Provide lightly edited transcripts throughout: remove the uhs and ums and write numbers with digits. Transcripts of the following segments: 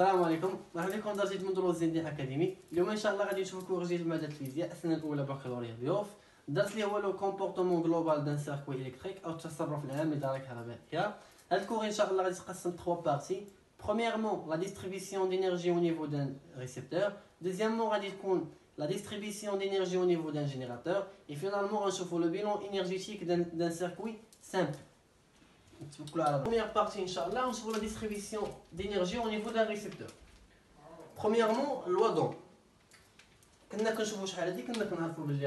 السلام عليكم، مرحبا بكم درجة من دروس زين اكاديمي. اليوم ان شاء الله غادي نشوفوا كور جديد في ماده الفيزياء السنه الاولى بكالوريا ضيوف. الدرس اللي هو لو كومبورتمون جلوبال دان سيركوي الكتريك او التصرف العام لدائره كهربائيه. هذا الكور ان شاء الله غادي يتقسم 3 بارتي. Premièrement, la distribution d'énergie au niveau d'un récepteur. Deuxièmement, غادي تكون la distribution d'énergie au niveau d'un générateur. Et finalement, غنشوفوا le bilan énergétique d'un circuit simple. La première partie, Inch'Allah, on sur la distribution d'énergie au niveau d'un récepteur. Premièrement, loi d'Ohm. كنا كنشوفوا شحال هادي كنا كنعرفوا بلي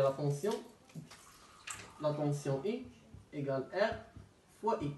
la tension I égale R fois I.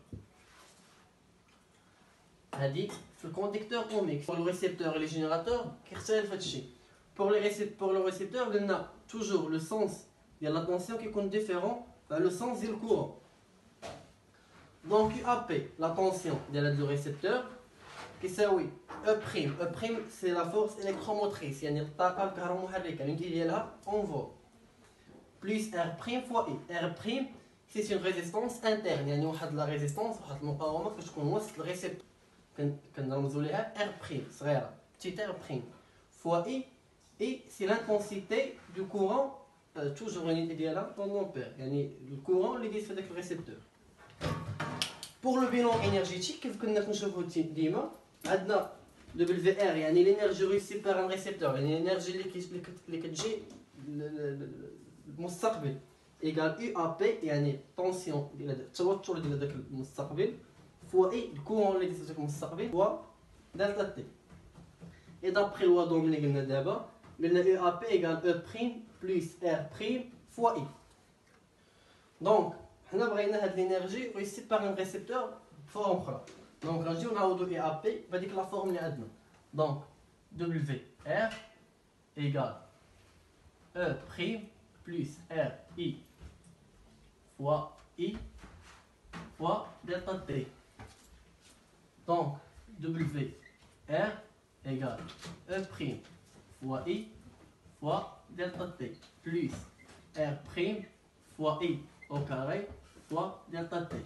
هادي في الكوندكتور اوميك. Pour le récepteur et les générateurs كيختلف هادشي. Pour le récepteur, on a toujours le sens de la tension qui est différent le sens du courant. Donc UAP, la tension du récepteur, qui c'est oui, E'. E' c'est la force électromotrice, يعني الطاقة الكهرومحركة اللي ديالها en vol. Plus R' fois I. R' c'est une résistance interne, يعني واحد la résistance, واحد المقاومة كتكون وسط الريسبتور. كنرمزوا ليها R' صغيرة, petite R' fois I. Et c'est l'intensité du courant, toujours une unité d'IALA en ampères, le courant اللي داير في هذاك الريسبتور. Pour le bilan énergétique, كيف كنا كنشوفوا ديما عندنا WR يعني l'énergie reçue par un récepteur, يعني الانرجي اللي كتجي المستقبل ايغال UAP يعني طونسيون ديال التوتر ديال هذاك المستقبل فوا اي الكورون اللي داير في هذاك المستقبل فوا دلتا تي. Et d'après loi d'Ohm اللي قلنا دابا قلنا UAP égale E' plus R' fois I. Donc, on a besoin de l'énergie reçue par un récepteur forme أخرى. Donc, غنجيو نعوضو UAP بهاديك لا فورم اللي عندنا. Donc, WR égale E' plus RI fois I fois delta T. Donc, WR égale E' fois I fois delta T plus R' fois I au carré fois delta T.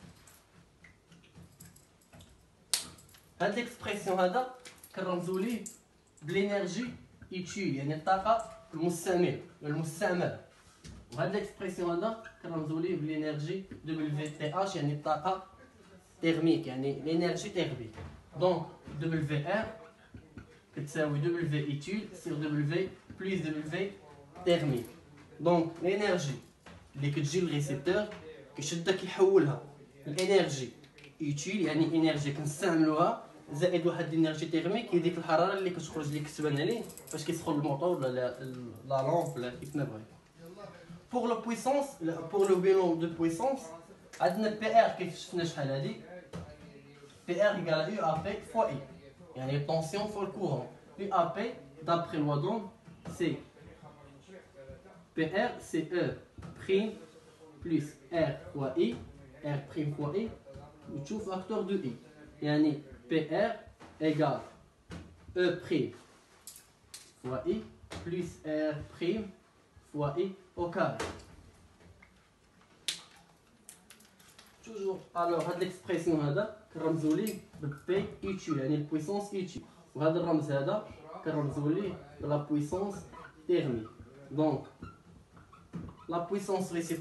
Cette expression هذا كنرمزوا ليه بالانرجي utile يعني الطاقة المستعملة. وهاد l'expression هذا كنرمزوا ليه بالانرجي WTH يعني الطاقة thermique يعني الانرجي thermique. Donc WR كتساوي W utile sur W plus W thermique. Donc l'énergie اللي كتجي للريسبتور كيشدها كيحولها الانرجي utile يعني انرجي كنستعملوها زائد واحد الانرجي تيرميك هي ديك الحراره اللي كتخرج اللي كتبان عليه فاش كيسخن الموطور ولا لا لامب ولا كيف ما بغيت. Pour la puissance, pour le bilan de puissance عندنا PR كيف شفنا شحال هادي PR égale UAP fois I يعني tension fois le courant. UAP d'après loi d'Ohm c'est PR c'est E' plus R fois I R' fois I وتشوف facteur de I يعني PR égale E' fois I plus R' fois I au carré. Toujours alors هاد l'expression هذا كنرمزوا ليه ب P utile يعني البويسونس utile وهذا الرمز هذا كنرمزوا ليه لا بويسونس thermique. Donc la puissance reçue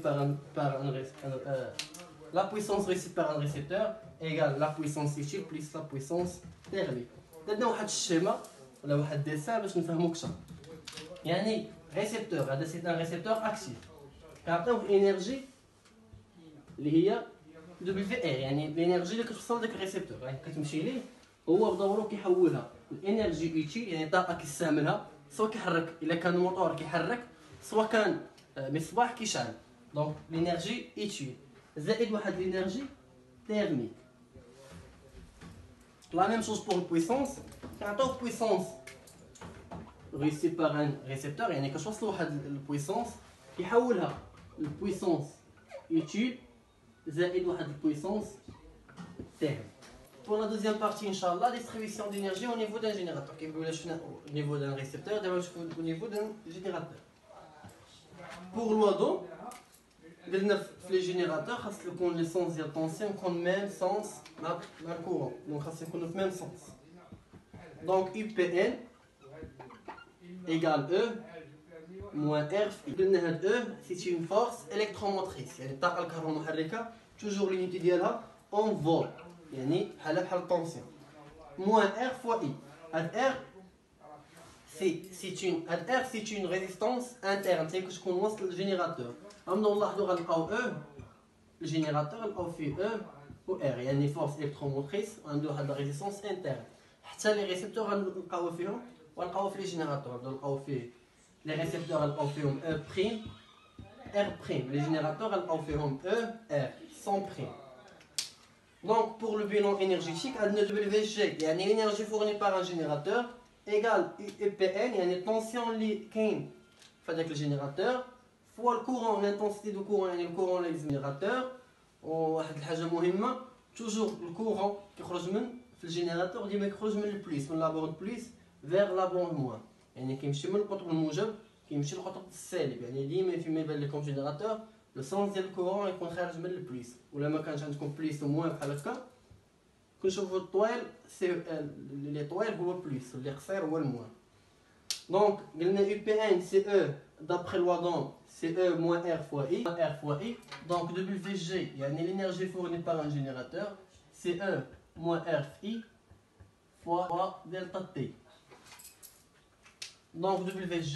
par un récepteur égale la puissance utile plus la puissance thermique. درنا واحد الشيما ولا واحد الديسان باش نفهمو اكثر. يعني ريسبتور هذا سي ان ريسبتور اكتيف كنعطيوه انرجي اللي هي WR يعني الانرجي اللي كتوصل لذاك الريسبتور يعني كتمشي ليه هو بدورو كيحولها الانرجي يوتيل يعني طاقه كيستعملها سواء كيحرك الا كان الموتور كيحرك سواء كان مصباح كيشعل. دونك الانرجي يوتيل زائد واحد الانرجي thermique. La même chose pour la puissance. كنعطيوه puissance reçue par un récepteur يعني كتوصلوا واحد البويسونس كيحولها البويسونس utile زائد واحد البويسونس thermique. Pour la deuxième partie, Inch'Allah, distribution d'énergie au niveau d'un générateur. Au niveau d'un récepteur, au niveau d'un générateur. Pour loi d'Ohm, les générateurs, le sens de tension, le même sens dans le courant. Donc, c'est le même sens. Donc UPN égale E moins R phi. E, c'est une force électromotrice. يعني الطاقة الكهرومحركة toujours l'unité ديالها en vol. يعني بحال التونسيون. Moins R fois I. R c'est une résistance interne. C'est que je commence le générateur. غنبداو نلاحظوا غنلقاو E الجينيراتور غنلقاو فيه E و R. يعني force électromotrice عنده واحد la résistance interne. حتى لي ريسبتور غنلقاو فيهم ونلقاو في لي جينيراتور غنلقاو فيه لي ريسبتور غنلقاو فيهم E prime R prime. Les générateurs غنلقاو فيهم E R sans prime. Donc pour le bilan énergétique عندنا WG يعني l'énergie fournie par un générateur égale UPN يعني التونسيون اللي كاين في هذاك الجينيراتور فوا الكورون l'intensité du courant يعني الكورون اللي الجينيراتور. وواحد الحاجه مهمه توجور الكورون كيخرج من في الجينيراتور ديما كيخرج من البليس من لابون بليس فيغ لابون موان. يعني كيمشي من القطب الموجب كيمشي للقطب السالب. يعني ديما فيما يبان لكم جينيراتور لو سونس ديال الكورون يكون خارج من البليس. ولا ما كانش عندكم بليس وموان بحال هكا كنشوفوا الطويل سي لي طويل هو بليس اللي قصير هو الموان. دونك قلنا يو بي ان سي او دابخي لوا دون سي او موان ار فوا اي. دونك دبليو جي يعني l'énergie fournie par un générateur c'est E moins R I fois delta T. Donc WG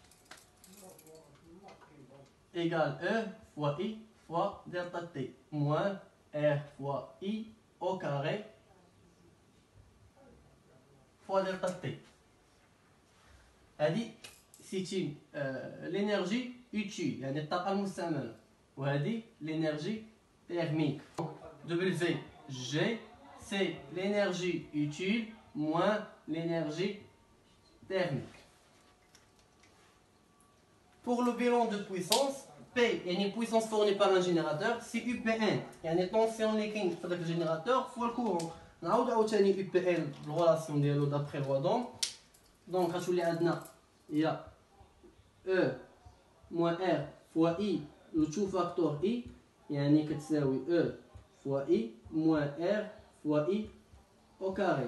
égale E fois I fois delta T moins R fois I au carré fois delta T. هذه c'est l'énergie utile يعني الطاقة المستعملة وهذه l'énergie thermique. WG c'est l'énergie utile moins l'énergie thermique. Pour le bilan de puissance P يعني puissance fournie par un générateur c'est UPN يعني التونسيون اللي كاين في هذاك الجينيراتور فوا الكورون. نعاود عاوتاني UPN الريلاسيون ديالو دابخي لوا دون. دونك غتولي عندنا هي E moins R fois I le tout facteur I يعني كتساوي E fois I moins R fois I au carré.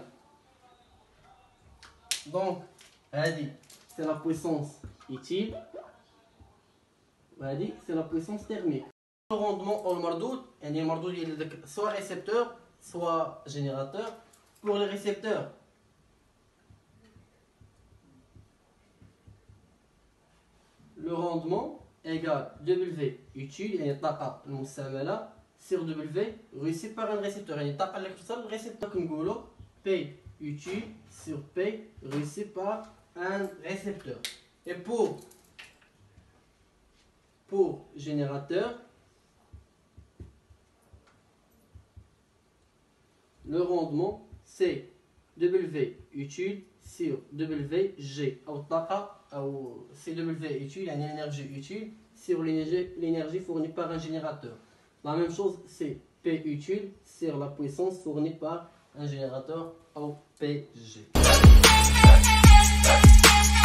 Donc هذه c'est la puissance utile وهذه c'est la puissance thermique. Le rendement au المردود يعني المردود ديال soit récepteur soit générateur. Pour les récepteurs le rendement égale W utile يعني الطاقة المستعملة sur W reçu par un récepteur يعني الطاقة اللي كتوصل للريسبتور كنقولو P utile sur P reçu par un récepteur. Et pour générateur le rendement c'est W utile sur WG أو الطاقة أو CW utile يعني l'énergie utile sur l'énergie fournie par un générateur. La même chose c'est P utile sur la puissance fournie par un générateur au PG.